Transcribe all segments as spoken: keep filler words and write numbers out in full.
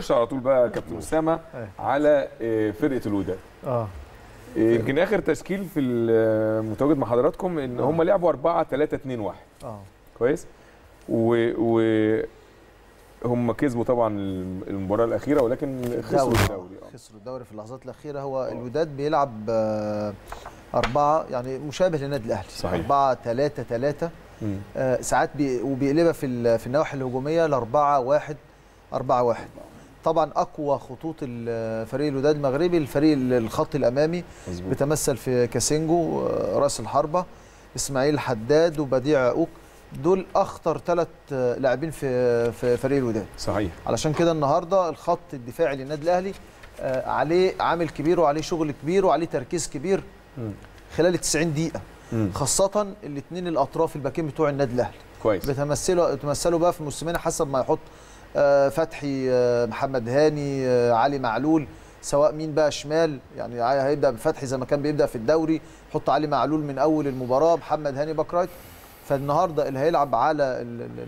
نخش على طول بقى كابتن اسامه على فرقه الوداد. اه يمكن اخر تشكيل في المتواجد مع حضراتكم ان هم لعبوا أربعة ثلاثة اثنين واحد. اه كويس. و, و هم كسبوا طبعا المباراه الاخيره ولكن خسروا الدوري. اه خسروا الدوري في اللحظات الاخيره. هو الوداد بيلعب أربعة يعني مشابه للنادي الاهلي. صحيح. أربعة ثلاثة ثلاثة. آه ساعات بي وبيقلبها في في النواحي الهجوميه ل أربعة واحد أربعة واحد. طبعا اقوى خطوط الفريق الوداد المغربي الفريق الخط الامامي مزبوط. بيتمثل في كاسينجو راس الحربه، اسماعيل حداد وبديع اوك. دول اخطر ثلاث لاعبين في في فريق الوداد. صحيح. علشان كده النهارده الخط الدفاعي للنادي الاهلي آه عليه عامل كبير وعليه شغل كبير وعليه تركيز كبير م. خلال التسعين دقيقه م. خاصه الاثنين الاطراف الباكين بتوع النادي الاهلي. كويس. بيتمثلوا بيتمثلوا بقى في موسيماني حسب ما يحط آه فتحي آه محمد هاني آه علي معلول، سواء مين بقى شمال يعني هيبدا بفتحي زي ما كان بيبدا في الدوري، حط علي معلول من اول المباراه، محمد هاني باك رايت. فالنهارده اللي هيلعب على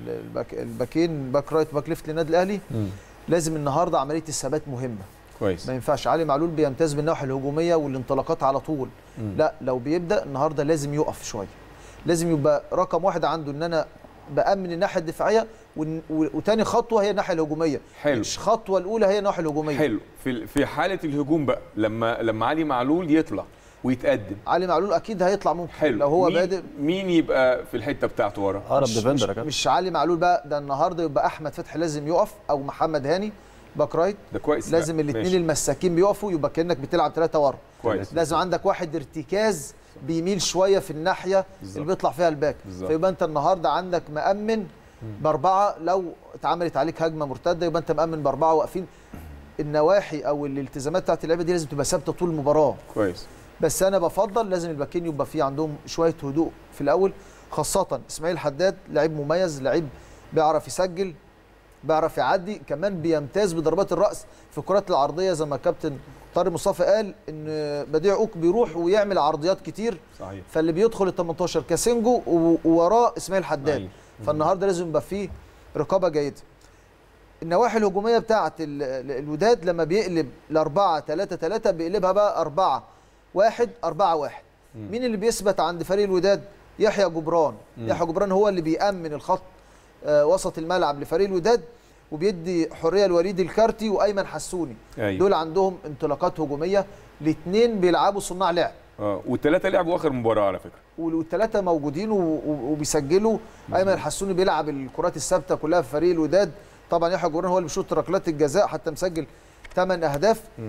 الباكين باك رايت باك ليفت للنادي الاهلي م. لازم النهارده عمليه الثبات مهمه. كويس. ما ينفعش علي معلول بيمتاز بالناحيه الهجوميه والانطلاقات على طول. م. لا لو بيبدا النهارده لازم يقف شويه. لازم يبقى رقم واحد عنده ان انا بامن الناحيه الدفاعيه وتاني خطوه هي الناحيه الهجوميه. حلو. مش الخطوه الاولى هي الناحيه الهجوميه. حلو. في في حاله الهجوم بقى لما لما علي معلول يطلع ويتقدم، علي معلول اكيد هيطلع ممكن. حلو. لو هو مين بادئ مين يبقى في الحته بتاعته ورا؟ اقرب ديفندر. مش, مش علي معلول بقى، ده النهارده يبقى احمد فتحي لازم يقف او محمد هاني باك رايت. ده كويس. لازم الاثنين المساكين بيقفوا، يبقى كانك بتلعب ثلاثه ورا. كويس. لازم عندك واحد ارتكاز بيميل شويه في الناحيه بالزبط. اللي بيطلع فيها الباك. بالزبط. فيبقى انت النهارده عندك مأمن باربعه، لو اتعملت عليك هجمه مرتده يبقى انت مأمن باربعه واقفين. النواحي او الالتزامات بتاعت اللعيبه دي لازم تبقى ثابته طول المباراه. كويس. بس انا بفضل لازم الباكين يبقى في عندهم شويه هدوء في الاول، خاصه اسماعيل حداد لعيب مميز، لعيب بيعرف يسجل بيعرف يعدي، كمان بيمتاز بضربات الراس في الكرات العرضيه زي ما كابتن طارق مصطفى قال ان بديع اوك بيروح ويعمل عرضيات كتير. صحيح. فاللي بيدخل ال تمنتاشر كاسينجو ووراه اسماعيل حداد. فالنهارده لازم يبقى فيه رقابه جيده. النواحي الهجوميه بتاعه الوداد لما بيقلب ل أربعة ثلاثة ثلاثة بيقلبها بقى أربعة واحد أربعة واحد. م. مين اللي بيثبت عند فريق الوداد؟ يحيى جبران. م. يحيى جبران هو اللي بيأمن الخط آه وسط الملعب لفريق الوداد، وبيدي حريه لوليد الكارتي وايمن حسوني. أيوة. دول عندهم انطلاقات هجوميه، الاثنين بيلعبوا صناع لعب. اه والثلاثه لعبوا اخر مباراه على فكره. والثلاثه موجودين وبيسجلوا. ايمن الحسوني بيلعب الكرات الثابته كلها في فريق الوداد. طبعا يحيى جبران هو اللي بيشوط ركلات الجزاء حتى مسجل ثمان اهداف. م.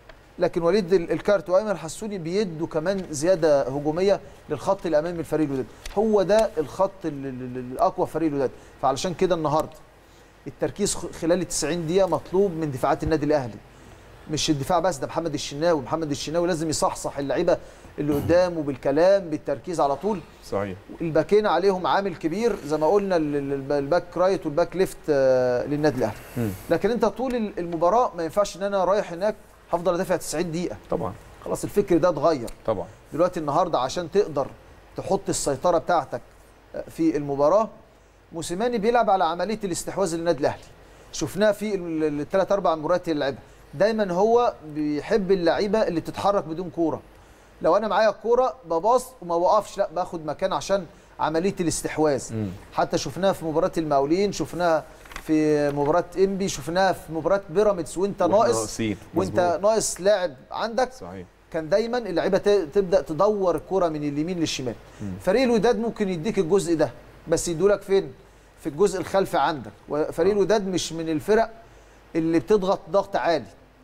لكن وليد الكارت وايمن الحسوني بيدوا كمان زياده هجوميه للخط الامامي لفريق الوداد. هو ده الخط الاقوى فريق الوداد. فعلشان كده النهارده التركيز خلال التسعين دقيقه مطلوب من دفاعات النادي الاهلي. مش الدفاع بس، ده محمد الشناوي، محمد الشناوي لازم يصحصح اللعيبه اللي قدامه بالكلام بالتركيز على طول. صحيح. الباكين عليهم عامل كبير زي ما قلنا، الباك رايت والباك ليفت للنادي الاهلي. لكن انت طول المباراه ما ينفعش ان انا رايح هناك هفضل ادافع تسعين دقيقه. طبعا. خلاص الفكر ده اتغير. طبعا. دلوقتي النهارده عشان تقدر تحط السيطره بتاعتك في المباراه، موسيماني بيلعب على عمليه الاستحواذ للنادي الاهلي. شفناه في الثلاث اربع مباريات اللي لعبها. دايما هو بيحب اللعيبه اللي بتتحرك بدون كوره. لو انا معايا الكوره بباص وما بوقفش، لا باخد مكان عشان عمليه الاستحواذ. م. حتى شفناها في مباراه المقاولين، شفناها في مباراه انبي، شفناها في مباراه بيراميدز وانت ناقص وانت ناقص لاعب عندك. صحيح. كان دايما اللعيبه تبدا تدور الكوره من اليمين للشمال. م. فريق الوداد ممكن يديك الجزء ده بس يدولك فين؟ في الجزء الخلفي عندك. وفريق الوداد مش من الفرق اللي بتضغط ضغط عالي.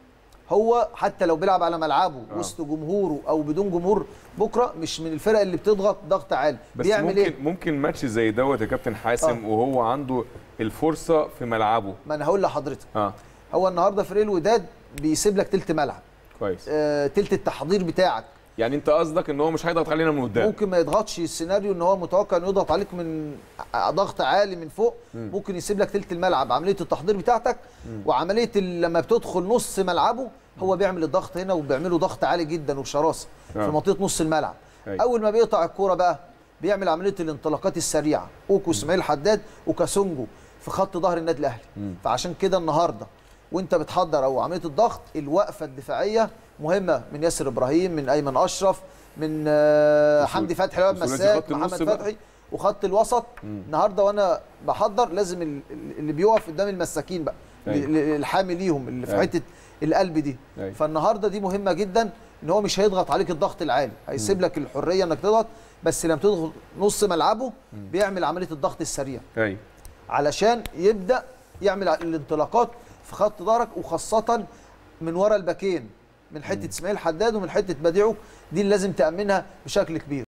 هو حتى لو بيلعب على ملعبه آه. وسط جمهوره او بدون جمهور بكره مش من الفرق اللي بتضغط ضغط عالي. بس بيعمل ممكن ايه؟ ممكن ماتش زي دوت يا كابتن حاسم آه. وهو عنده الفرصه في ملعبه. ما انا هقول لحضرتك اه هو النهارده فريق الوداد بيسيب لك تلت ملعب. كويس. آه تلت التحضير بتاعك. يعني انت قصدك ان هو مش هيضغط علينا من قدام؟ ممكن ما يضغطش. السيناريو ان هو متوقع انه يضغط عليك من ضغط عالي من فوق. م. ممكن يسيب لك تلت الملعب، عمليه التحضير بتاعتك. م. وعمليه لما بتدخل نص ملعبه هو بيعمل الضغط هنا وبيعمله ضغط عالي جدا وبشراسه في منطقه نص الملعب. أي. اول ما بيقطع الكوره بقى بيعمل عمليه الانطلاقات السريعه. اوكو اسماعيل حداد وكاسونجو في خط ظهر النادي الاهلي. م. فعشان كده النهارده وانت بتحضر او عمليه الضغط الوقفه الدفاعيه مهمه من ياسر ابراهيم، من ايمن اشرف، من حمدي فتحي لو مساك، محمد فتحي، وخط الوسط. مم. النهارده وانا بحضر لازم اللي بيقف قدام المساكين بقى الحامي ليهم اللي في حته القلب دي. أي. فالنهارده دي مهمه جدا، ان هو مش هيضغط عليك الضغط العالي، هيسيب لك الحريه انك تضغط، بس لما تضغط نص ملعبه مم. بيعمل عمليه الضغط السريع. أي. علشان يبدا يعمل الانطلاقات في خط ظهرك، وخاصه من ورا الباكين، من حته اسماعيل حداد ومن حته بديعو، دي اللي لازم تامنها بشكل كبير.